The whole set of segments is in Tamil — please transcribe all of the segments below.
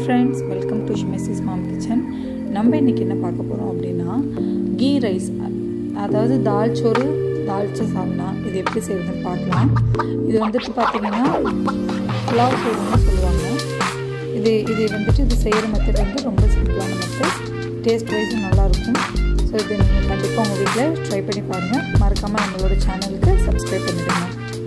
friends, welcome to Mrs. Mom Kitchen. நம்ம இன்னைக்கு என்ன பார்க்க போறோம் அப்படினா கீ ரைஸ், அதாவது தால் சோறு, தால்ச்சா சால்னா இது எப்படி செய்யறதுன்னு பார்க்கலாம். இது வந்துட்டு பாத்தீங்கன்னா புலாவ் சோறுன்னு சொல்லுவாங்க. இது செய்யற மெத்தட் வந்து ரொம்ப சிம்பிளான மெத்தட். டேஸ்ட் வைஸ் நல்லா இருக்கும். ஸோ இது நீங்கள் கண்டிப்பாக உங்கள் வீட்டில் ட்ரை பண்ணி பாருங்கள். மறக்காமல் நம்மளோட சேனலுக்கு சப்ஸ்கிரைப் பண்ணிடுங்க.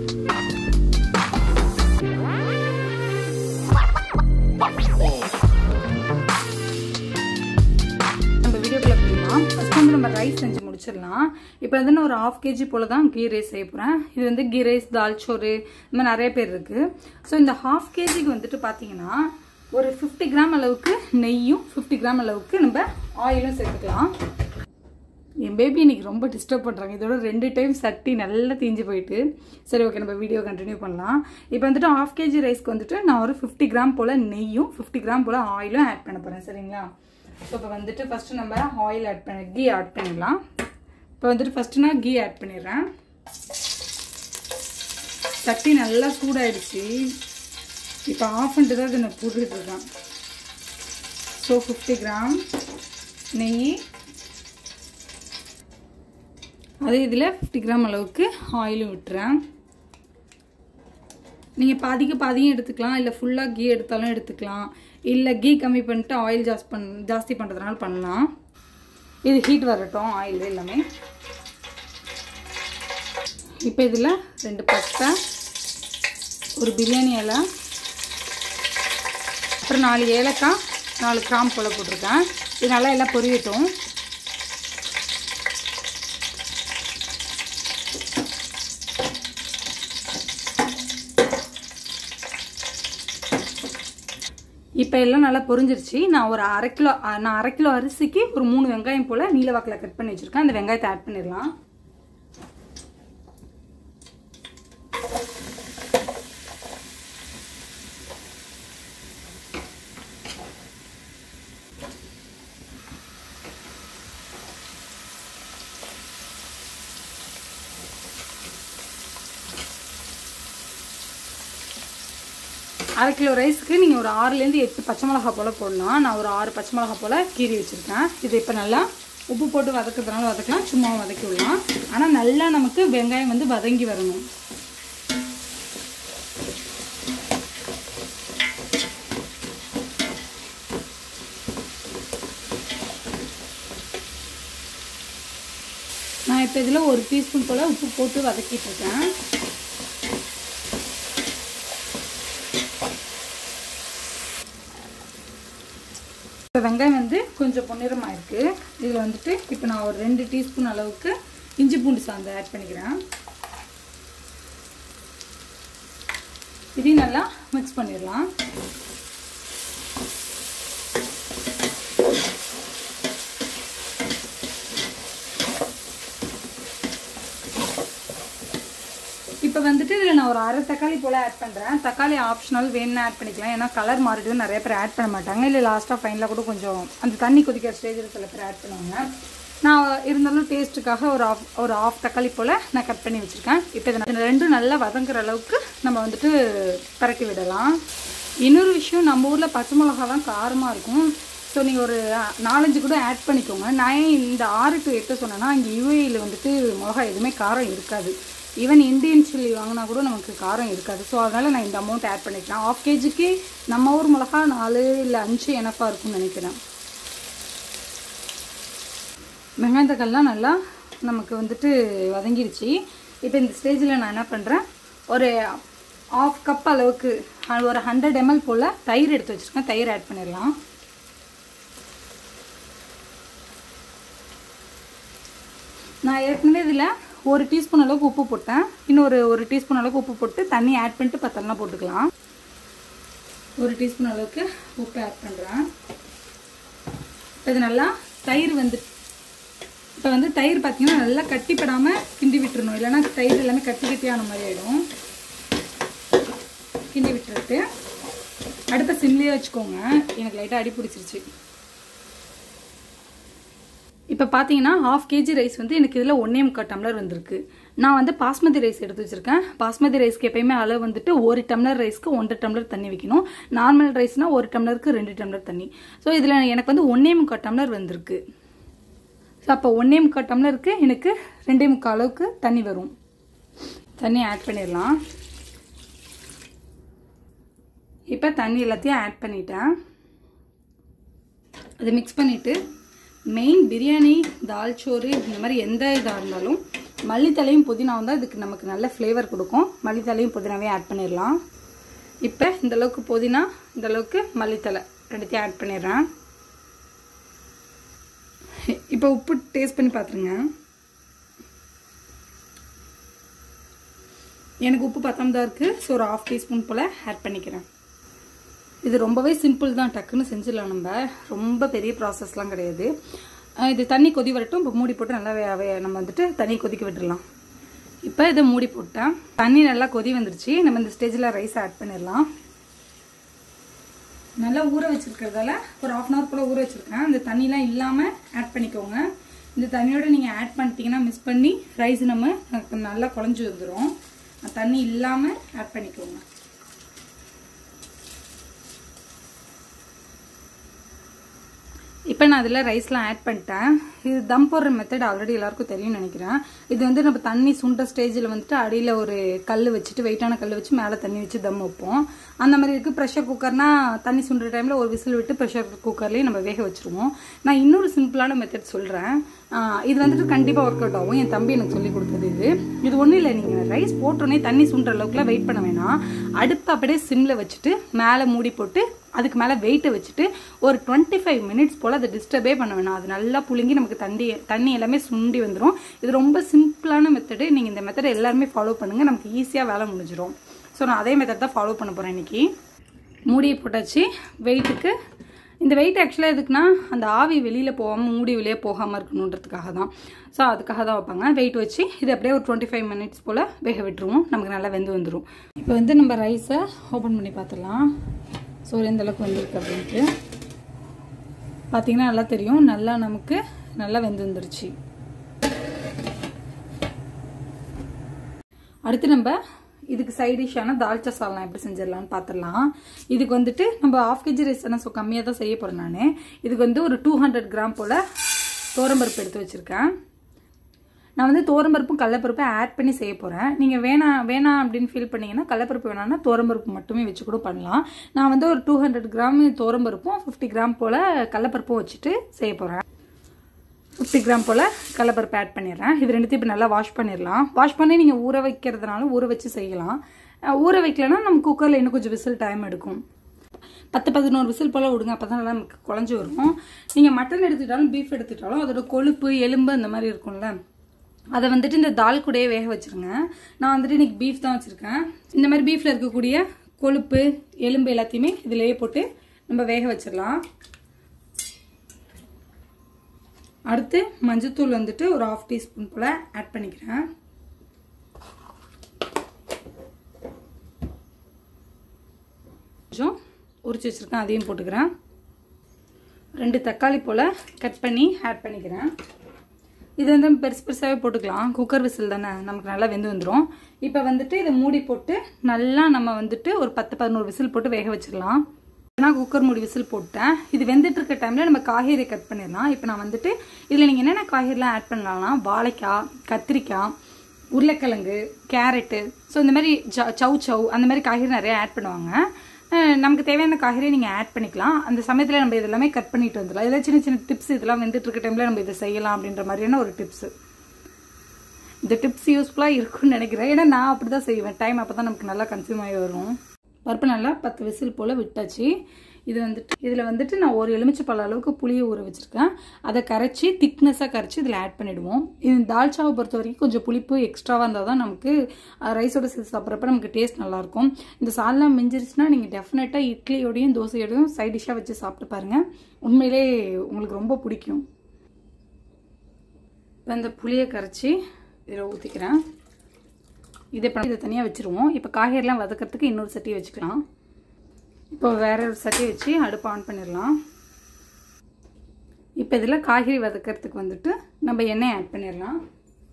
நம்ம ரைஸ் செஞ்சு முடிச்சிடலாம். இப்போ வந்து நான் ஒரு 1/2 kg போல தான் கீ ரைஸ் செய்ய போகிறேன். இது வந்து கீ ரைஸ், தால் சோறு, இந்த மாதிரி நிறைய பேர் இருக்குது. ஸோ இந்த 1/2 kgக்கு வந்துட்டு பார்த்தீங்கன்னா ஒரு 50 கிராம் அளவுக்கு நெய்யும் 50 கிராம் அளவுக்கு நம்ம ஆயிலும் சேர்த்துக்கலாம். என் பேபி இன்னைக்கு ரொம்ப டிஸ்டர்ப் பண்ணுறாங்க. இதோட 2 டைம் சட்டி நல்லா தீஞ்சு போயிட்டு. சரி, ஓகே, நம்ம வீடியோ கண்டினியூ பண்ணலாம். இப்போ வந்துட்டு 1/2 kg ரைஸ்க்கு வந்துட்டு நான் ஒரு 50 கிராம் போல் நெய்யும் 50 கிராம் போல் ஆயிலும் ஆட் பண்ண போகிறேன். சரிங்களா? ஸோ இப்போ வந்துட்டு ஃபஸ்ட்டு நம்ம ஆயில் கீ ஆட் பண்ணிடலாம். இப்போ வந்துட்டு ஃபஸ்ட்டு நான் கீ ஆட் பண்ணிடுறேன். சட்டி நல்லா சூடாயிடுச்சு. இப்போ ஆஃப் பண்ணிட்டு தான் இதை நான் போட்டுக்கிட்டுருக்கேன். ஸோ 50 கிராம் நெய், அதே இதில் 50 கிராம் அளவுக்கு ஆயிலும் விட்டுறேன். நீங்கள் பாதியும் எடுத்துக்கலாம், இல்லை ஃபுல்லாக கீ எடுத்தாலும் எடுத்துக்கலாம், இல்லை கீ கம்மி பண்ணிட்டு ஆயில் ஜாஸ்தி பண்ணுறதுனால பண்ணலாம். இது ஹீட் வரட்டும் ஆயில் எல்லாமே. இப்போ இதில் 2 பட்டை, ஒரு பிரியாணி இலை, அப்புறம் 4 ஏலக்காய், 4 கிராம்பு போல் போட்டிருக்கேன். இது நல்லா எல்லாம் பொரியட்டும். இப்போ எல்லாம் நல்லா பொரிஞ்சிருச்சு. நான் ஒரு அரை கிலோ அரிசிக்கு ஒரு 3 வெங்காயம் போல் நீல வாக்கில் கட் பண்ணி வச்சுருக்கேன். அந்த வெங்காயத்தை ஆட் பண்ணிடலாம். அரை கிலோ ரைஸுக்கு நீங்கள் ஒரு 6லேருந்து 8 பச்சை மிளகா போல் போடலாம். நான் ஒரு 6 பச்சை மிளகா போல் கீறி வச்சுருக்கேன். இது இப்போ நல்லா உப்பு போட்டு வதக்கிறதுனால வதக்கலாம், சும்மா வதக்கி விடலாம். ஆனால் நல்லா நமக்கு வெங்காயம் வந்து வதங்கி வரணும். நான் இப்போ இதில் 1 டீஸ்பூன் போல் உப்பு போட்டு வதக்கிட்டு இருக்கேன். இப்போ வெங்காயம் வந்து கொஞ்சம் பொன்னிறமாக இருக்குது. இதில் வந்துட்டு இப்போ நான் ஒரு 2 டீஸ்பூன் அளவுக்கு இஞ்சி பூண்டு சாந்து ஆட் பண்ணிக்கிறேன். இதையும் நல்லா மிக்ஸ் பண்ணிடலாம். இப்போ வந்துட்டு இதில் நான் ஒரு அரை தக்காளி போல் ஆட் பண்ணுறேன். தக்காளி ஆப்ஷனல், வேணும்னா ஆட் பண்ணிக்கலாம். ஏன்னா கலர் மாறிடும், நிறைய பேர் ஆட் பண்ண மாட்டாங்க. இல்லை லாஸ்ட்டாக ஃபைனலாக கூட கொஞ்சம் அந்த தண்ணி கொதிக்கிற ஸ்டேஜில் சில பேர் ஆட் பண்ணுவாங்க. நான் இருந்தாலும் டேஸ்ட்டுக்காக ஒரு ஆஃப் தக்காளி போல் நான் கட் பண்ணி வச்சுருக்கேன். இப்போ இதை ரெண்டும் நல்லா வதங்குற அளவுக்கு நம்ம வந்துட்டு பரட்டி விடலாம். இன்னொரு விஷயம், நம்ம ஊரில் பச்சை மிளகா தான் காரமாக இருக்கும். ஸோ நீங்கள் ஒரு 4-5 கூட ஆட் பண்ணிக்கோங்க. நான் இந்த 6 to 8 சொன்னேன்னா, இங்கே யூஏயில் வந்துட்டு மிளகா எதுவுமே காரம் இருக்காது. ஈவன் இந்தியன் சில்லி வாங்கினா கூட நமக்கு காரம் இருக்காது. ஸோ அதனால் நான் இந்த அமௌண்ட் ஆட் பண்ணிக்கிறேன். 1/2 kgக்கு நம்ம ஊர் மிளகா 4 இல்லை 5 எனஃபாக இருக்கும்னு நினைக்கிறேன். வெங்காயம் தக்காளிலாம் நல்லா நமக்கு வந்துட்டு வதங்கிடுச்சு. இப்போ இந்த ஸ்டேஜில் நான் என்ன பண்ணுறேன், ஒரு 1/2 கப் அளவுக்கு ஒரு 100 ml போல் தயிர் எடுத்து வச்சுருக்கேன். தயிர் ஆட் பண்ணிடலாம். நான் ஏற்கனவே இதில் 1 டீஸ்பூன் அளவுக்கு உப்பு போட்டேன். இன்னும் ஒரு டீஸ்பூன் அளவுக்கு உப்பு போட்டு தண்ணி ஆட் பண்ணிட்டு பத்தலாம் போட்டுக்கலாம். 1 டீஸ்பூன் அளவுக்கு உப்பு ஆட் பண்ணுறேன். இது நல்லா தயிர் இப்போ வந்து தயிர் பார்த்தீங்கன்னா நல்லா கட்டிப்படாமல் கிண்டி விட்டுறணும். இல்லைன்னா தயிர் எல்லாமே கட்டியான மாதிரி ஆகிடும். கிண்டி விட்டுட்டு அடுப்பை சிம்லேயே வச்சுக்கோங்க. எனக்கு லைட்டாக அடி பிடிச்சிருச்சு. இப்போ பார்த்தீங்கன்னா 1/2 kg ரைஸ் வந்து எனக்கு இதில் 1.25 டம்ளர் வந்திருக்கு. நான் வந்து பாஸ்மதி ரைஸ் எடுத்து வச்சிருக்கேன். பாஸ்மதி ரைஸ்க்கு எப்பயுமே அளவு வந்துட்டு 1 டம்ளர் ரைஸ்க்கு 1.5 டம்ளர் தண்ணி வைக்கணும். நார்மல் ரைஸ்னா 1 டம்ளருக்கு 2 டம்ளர் தண்ணி. ஸோ இதில் எனக்கு வந்து 1.25 டம்ளர் வந்திருக்கு. ஸோ அப்போ 1.25 டம்ளருக்கு எனக்கு 2.25 அளவுக்கு தண்ணி வரும். தண்ணி ஆட் பண்ணிடலாம். இப்போ தண்ணி எல்லாத்தையும் ஆட் பண்ணிட்டேன். அதை மிக்ஸ் பண்ணிவிட்டு மெயின் பிரியாணி, தால் சோறு இந்த மாதிரி எந்த இதாக இருந்தாலும் மல்லித்தலையும் புதினாவும் தான் இதுக்கு நமக்கு நல்ல ஃப்ளேவர் கொடுக்கும். மல்லித்தலையும் புதினாவே ஆட் பண்ணிடலாம். இப்போ இந்தளவுக்கு புதினா, இந்தளவுக்கு மல்லித்தலை ரெண்டுத்தையும் ஆட் பண்ணிடுறேன். இப்போ உப்பு டேஸ்ட் பண்ணி பார்த்துருங்க. எனக்கு உப்பு பத்தாம தான் இருக்குது. ஸோ ஒரு 1/2 டீஸ்பூன் போல் ஆட் பண்ணிக்கிறேன். இது ரொம்பவே சிம்பிள் தான், டக்குன்னு செஞ்சிடலாம். நம்ம ரொம்ப பெரிய ப்ராசஸ்லாம் கிடையாது. இது தண்ணி கொதி வரட்டும். இப்போ மூடி போட்டு நல்லா நம்ம வந்துட்டு தண்ணி கொதிக்க விட்டுடலாம். இப்போ இதை மூடி போட்டேன். தண்ணி நல்லா கொதி வந்துருச்சு. நம்ம இந்த ஸ்டேஜில் ரைஸ் ஆட் பண்ணிடலாம். நல்லா ஊற வச்சுருக்கிறதால ஒரு 1/2 hour போல் ஊற வச்சுருக்கேன். இந்த தண்ணிலாம் இல்லாமல் ஆட் பண்ணிக்கோங்க. இந்த தண்ணியோடு நீங்கள் ஆட் பண்ணிட்டீங்கன்னா மிஸ் பண்ணி ரைஸ் நம்ம நல்லா குழஞ்சி வந்துடும். தண்ணி இல்லாமல் ஆட் பண்ணிக்கோங்க. இப்போ நான் அதில் ரைஸ்லாம் ஆட் பண்ணிட்டேன். இது தம் போடுற மெத்தட் ஆல்ரெடி எல்லாருக்கும் தெரியும்னு நினைக்கிறேன். இது வந்து நம்ம தண்ணி சுண்ட ஸ்டேஜில் வந்துட்டு அடியில் ஒரு கல் வச்சுட்டு, வெயிட்டான கல் வச்சு மேலே தண்ணி வச்சு தம் வைப்போம். அந்த மாதிரி இருக்குது. ப்ரெஷர் குக்கர்னா தண்ணி சுண்டுற டைமில் ஒரு விசில் விட்டு ப்ரெஷர் குக்கர்லேயே நம்ம வேக வச்சுருவோம். நான் இன்னொரு சிம்பிளான மெத்தட் சொல்கிறேன். இது வந்துட்டு கண்டிப்பாக ஒர்க் அவுட் ஆகும். என் தம்பி எனக்கு சொல்லி கொடுத்தது இது ஒன்றும் இல்லை. நீங்கள் ரைஸ் போட்டோன்னே தண்ணி சுண்டுற அளவுக்குலாம் வெயிட் பண்ண வேணாம். அடுப்பு அப்படியே சிம்மில் வச்சுட்டு மேலே மூடி போட்டு அதுக்கு மேலே வெயிட்டை வச்சுட்டு ஒரு 25 மினிட்ஸ் போல் அதை டிஸ்டர்பே பண்ண வேணாம். அது நல்லா புழுங்கி நமக்கு தண்ணி எல்லாமே சுண்டி வந்துடும். இது ரொம்ப சிம்பிளான மெத்தடு. நீங்கள் இந்த மெத்தடை எல்லாருமே ஃபாலோ பண்ணுங்கள். நமக்கு ஈஸியாக வேலை முடிஞ்சிடும். ஸோ நான் அதே மெத்தட் தான் ஃபாலோ பண்ண போகிறேன் இன்றைக்கி. மூடியை போட்டாச்சு. வெயிட்டுக்கு இந்த வெயிட் ஆக்சுவலாக எதுக்குன்னா அந்த ஆவி வெளியில் போகாமல் மூடி வெளியே போகாமல் இருக்கணுன்றதுக்காக தான். ஸோ அதுக்காக தான் வைப்பாங்க. வெயிட் வச்சு இது அப்படியே ஒரு 25 மினிட்ஸ் போல் வேக விட்டுருவோம். நமக்கு நல்லா வெந்து வந்துடும். இப்போ வந்து நம்ம ரைஸை ஓப்பன் பண்ணி பார்த்துடலாம். ஸோ எந்த அளவுக்கு வந்துருக்கு அப்படின்ட்டு பார்த்தீங்கன்னா நல்லா தெரியும். நல்லா நமக்கு நல்லா வெந்து வந்துருச்சு. அடுத்து நம்ம இதுக்கு சைட் டிஷ்ஷான தால்ச்சா சால்னா எப்படி செஞ்சிடலான்னு பார்த்துடலாம். இதுக்கு வந்துட்டு நம்ம 1/2 kg ரைஸ் தானே, ஸோ கம்மியாக தான் செய்ய போகிறேன் நான். இதுக்கு வந்து ஒரு 200 கிராம் போல் தோரம்பருப்பு எடுத்து வச்சுருக்கேன். நான் வந்து தோரம்பருப்பும் கடலைப்பருப்பை ஆட் பண்ணி செய்ய போகிறேன். நீங்கள் வேணாம் அப்படின்னு ஃபீல் பண்ணிங்கன்னா கடலைப்பருப்பு வேணான்னா தோரம்பருப்பு மட்டுமே வச்சு கூட பண்ணலாம். நான் வந்து ஒரு 200 கிராம் தோரம்பருப்பும் 50 கிராம் போல் கடலைப்பருப்பும் வச்சுட்டு செய்ய போகிறேன். 50 கிராம் போல் கடலைப்பருப்பு ஆட் பண்ணிடுறேன். இது ரெண்டுத்தையும் இப்போ நல்லா வாஷ் பண்ணிடலாம். வாஷ் பண்ணி நீங்கள் ஊற வைக்கிறதுனால ஊற வச்சு செய்யலாம். ஊற வைக்கலன்னா நம்ம குக்கரில் இன்னும் கொஞ்சம் விசில் டைம் எடுக்கும். 10-11 விசில் போல் விடுங்க. அப்போ தான் நல்லா நமக்கு குழஞ்சி வரும். நீங்கள் மட்டன் எடுத்துக்கிட்டாலும் பீஃப் எடுத்துக்கிட்டாலும் அதோட கொழுப்பு எலும்பு அந்த மாதிரி இருக்கும்ல, அதை வந்துட்டு இந்த தால் கூடயே வேக வச்சுருங்க. நான் வந்துட்டு இன்றைக்கி பீஃப் தான் வச்சுருக்கேன். இந்த மாதிரி பீஃபில் இருக்கக்கூடிய கொழுப்பு எலும்பு எல்லாத்தையுமே இதிலேயே போட்டு நம்ம வேக வச்சிடலாம். அடுத்து மஞ்சத்தூள் வந்துட்டு ஒரு 1/2 டீஸ்பூன் போல் ஆட் பண்ணிக்கிறேன். கொஞ்சம் உரிச்சு வச்சுருக்கேன், அதையும் போட்டுக்கிறேன். 2 தக்காளி போல் கட் பண்ணி ஆட் பண்ணிக்கிறேன். இது வந்து பெருசு பெருசாகவே போட்டுக்கலாம். குக்கர் விசில் தானே, நமக்கு நல்லா வெந்து வந்துடும். இப்போ வந்துட்டு இதை மூடி போட்டு நல்லா நம்ம வந்துட்டு ஒரு 10-11 விசில் போட்டு வேக வச்சிடலாம். நான் குக்கர் மூடி விசில் போட்டேன். இது வெந்துட்டு இருக்க டைமில் நம்ம காய்கறி கட் பண்ணிடலாம். இப்போ நான் வந்துட்டு இதில் நீங்கள் என்னென்ன காய்கறிலாம் ஆட் பண்ணலாம்னா வாழைக்காய், கத்திரிக்காய், உருளைக்கிழங்கு, கேரட்டு, ஸோ இந்த மாதிரி சவ் அந்த மாதிரி காய்கறி நிறைய ஆட் பண்ணுவாங்க. நமக்கு தேவையான காய்கறியை நீங்கள் ஆட் பண்ணிக்கலாம். அந்த சமயத்தில் நம்ம இதெல்லாமே கட் பண்ணிட்டு வந்துடலாம். இதெல்லாம் சின்ன சின்ன டிப்ஸ். இதெல்லாம் வந்துட்டு இருக்க டைமில் நம்ம இதை செய்யலாம் அப்படின்ற மாதிரியான ஒரு டிப்ஸு. இந்த டிப்ஸ் யூஸ்ஃபுல்லாக இருக்கும்னு நினைக்கிறேன். ஏன்னா நான் அப்படி தான் செய்வேன். டைம் அப்போ தான் நமக்கு நல்லா கன்சியூம் ஆகி வரும். பருப்பு நல்லா 10 விசில் போல் விட்டாச்சு. இதில் வந்துட்டு நான் ஒரு எலுமிச்சைப்பழ அளவுக்கு புளியை ஊற வச்சுருக்கேன். அதை கரைச்சி திக்னஸாக கரைச்சி இதில் ஆட் பண்ணிவிடுவோம். இது தால்ச்சாவை பொறுத்த வரைக்கும் கொஞ்சம் புளிப்பு எக்ஸ்ட்ராவாக இருந்தால் தான் நமக்கு ரைஸோட சேர்த்து சாப்பிட்றப்ப நமக்கு டேஸ்ட் நல்லாயிருக்கும். இந்த சால்னா மிஞ்சிருச்சுன்னா நீங்கள் டெஃபினட்டாக இட்லியோடையும் தோசையோடையும் சைட் டிஷ்ஷாக வச்சு சாப்பிட்டு பாருங்கள். உண்மையிலே உங்களுக்கு ரொம்ப பிடிக்கும். இப்போ இந்த புளியை கரைச்சி இதில் ஊற்றிக்கிறேன். இதை தனியாக வச்சுருவோம். இப்போ காய்கறிலாம் வதக்கிறதுக்கு இன்னொரு சட்டியை வச்சுக்கலாம். இப்போ வேற ஒரு சட்டி வச்சு அடுப்பு ஆன் பண்ணிடலாம். இப்போ இதில் காய்கறி வதக்கிறதுக்கு வந்துட்டு நம்ம எண்ணெய் ஆட் பண்ணிடலாம்.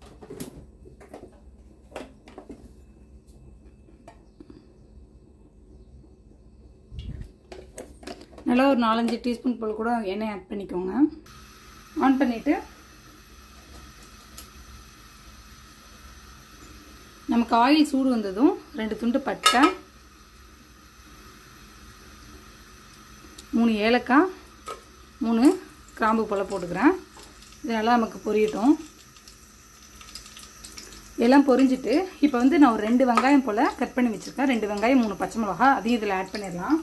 நல்லா ஒரு 4-5 டீஸ்பூன் போல் கூட எண்ணெய் ஆட் பண்ணிக்கோங்க. ஆன் பண்ணிவிட்டு நமக்கு ஆயில் சூடு வந்ததும் 2 துண்டு பட்டை, 3 ஏலக்காய், 3 கிராம்பு போல் போட்டுக்கிறேன். இது நல்லா நமக்கு பொரியட்டும். எல்லாம் பொரிஞ்சிட்டு இப்போ வந்து நான் ஒரு 2 வெங்காயம் போல் கட் பண்ணி வச்சுருக்கேன். 2 வெங்காயம் 3 பச்சை மிளகா அதையும் இதில் ஆட் பண்ணிடலாம்.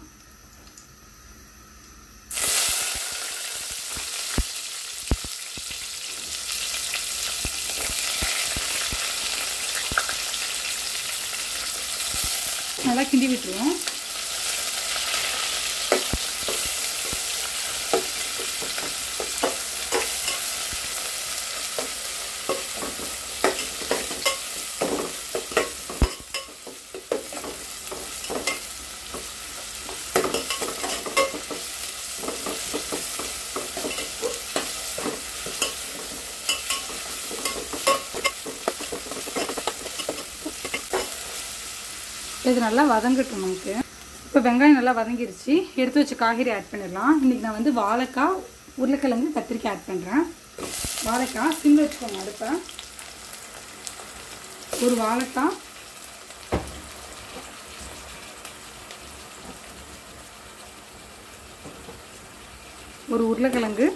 நல்லா கிண்டி விட்டுருவோம். இது நல்லா வதங்கட்டும் நமக்கு. இப்போ வெங்காயம் நல்லா வதங்கிருச்சு. எடுத்து வச்ச காய்கறி ஆட் பண்ணிடலாம். இன்றைக்கி நான் வந்து வாழைக்காய், உருளைக்கிழங்கு, கத்திரிக்காய் ஆட் பண்ணுறேன். வாழைக்காய் சிம்மில் வச்சுக்கோங்க அடுப்பை. ஒரு வாழைக்காய், ஒரு உருளைக்கிழங்கு,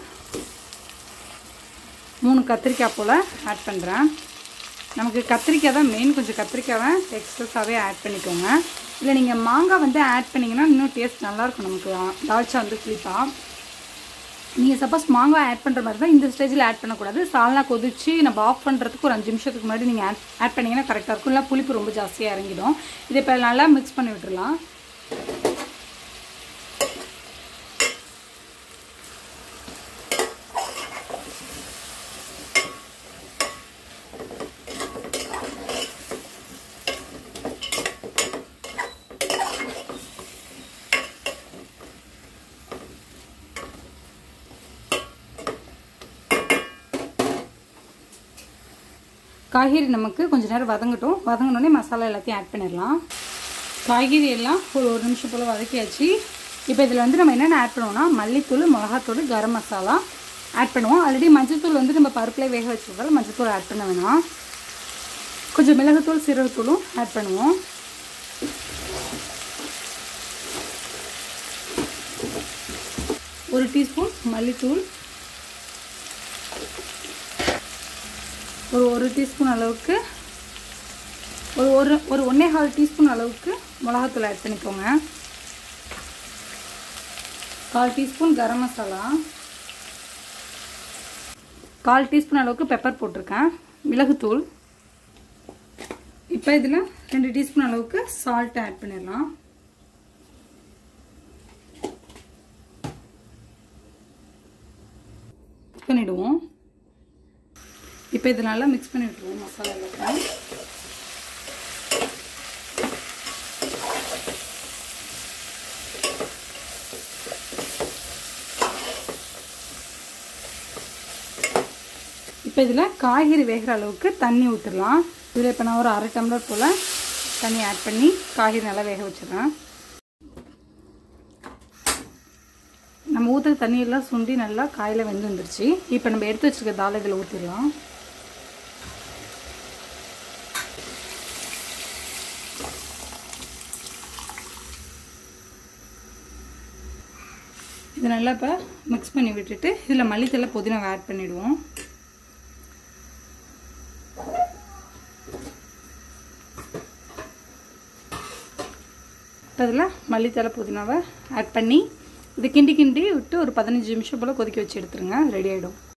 3 கத்திரிக்காய் போல் ஆட் பண்ணுறேன். நமக்கு கத்திரிக்காய் தான் மெயின். கொஞ்சம் கத்திரிக்காவை எக்ஸ்ட்ராவே ஆட் பண்ணிக்கோங்க. இல்லை நீங்கள் மாங்காய் வந்து ஆட் பண்ணிங்கன்னா இன்னும் டேஸ்ட் நல்லாயிருக்கும். நமக்கு தால்ச்சா வந்து புளிப்பாக. நீங்கள் சப்போஸ் மாங்காய் ஆட் பண்ணுற மாதிரி தான் இந்த ஸ்டேஜில் ஆட் பண்ணக்கூடாது. சால்னா கொதிச்சு நம்ம ஆஃப் பண்ணுறதுக்கு ஒரு 5 நிமிஷத்துக்கு முன்னாடி நீங்கள் ஆட் பண்ணிங்கன்னா கரெக்டாக இருக்கும். இல்லை புளிப்பு ரொம்ப ஜாஸ்தியாக இறங்கிடும். இதை இப்போ நல்லா மிக்ஸ் பண்ணி விட்டுடலாம். காய்கறி நமக்கு கொஞ்சம் நேரம் வதங்கட்டும். வதங்கினோடனே மசாலா எல்லாத்தையும் ஆட் பண்ணிடலாம். காய்கறி எல்லாம் ஒரு நிமிஷம் போல் வதக்கியாச்சு. இப்போ இதில் வந்து நம்ம என்னென்ன ஆட் பண்ணுவோம்னா மல்லித்தூள், மிளகாத்தூள், கரம் மசாலா ஆட் பண்ணுவோம். ஆல்ரெடி மஞ்சத்தூள் வந்து நம்ம பருப்பில் வேக வச்சுருந்தாலும் மஞ்சத்தூள் ஆட் பண்ண வேணாம். கொஞ்சம் மிளகுத்தூள், சீரகத்தூளும் ஆட் பண்ணுவோம். ஒரு டீஸ்பூன் மல்லித்தூள், ஒரு டீஸ்பூன் அளவுக்கு, ஒரு 1.25 டீஸ்பூன் அளவுக்கு மிளகாத்தூள் ஆட் பண்ணிக்கோங்க. 1/4 டீஸ்பூன் கரம் மசாலா, 1/4 டீஸ்பூன் அளவுக்கு பெப்பர் போட்டிருக்கேன். மிளகுத்தூள். இப்போ இதில் 2 டீஸ்பூன் அளவுக்கு சால்ட் ஆட் பண்ணிடலாம். பண்ணிடுவோம். இப்போ இது நல்லா மிக்ஸ் பண்ணி விட்டுருவோம் மசாலா எல்லாத்தையும். இப்போ இதில் காய்கறி வேகிற அளவுக்கு தண்ணி ஊற்றிடலாம். இதில் இப்போ நான் ஒரு 1/2 டம்ளர் போல் தண்ணி ஆட் பண்ணி காய்கறி நல்லா வேக வச்சிடுறேன். நம்ம ஊற்றுற தண்ணியெல்லாம் சுண்டி நல்லா காயில் வெந்து வந்துருச்சு. இப்போ நம்ம எடுத்து வச்சுருக்க தால் இதில் ஊற்றிடலாம். இது நல்லா இப்போ மிக்ஸ் பண்ணி விட்டுட்டு இதில் மல்லித்தலை, புதினாவை ஆட் பண்ணிவிடுவோம். இப்போ இதில் மல்லித்தலை, புதினாவை ஆட் பண்ணி இது கிண்டி விட்டு ஒரு 15 நிமிஷம் போல் கொதிக்க வச்சு எடுத்துருங்க. ரெடி ஆகிடும்.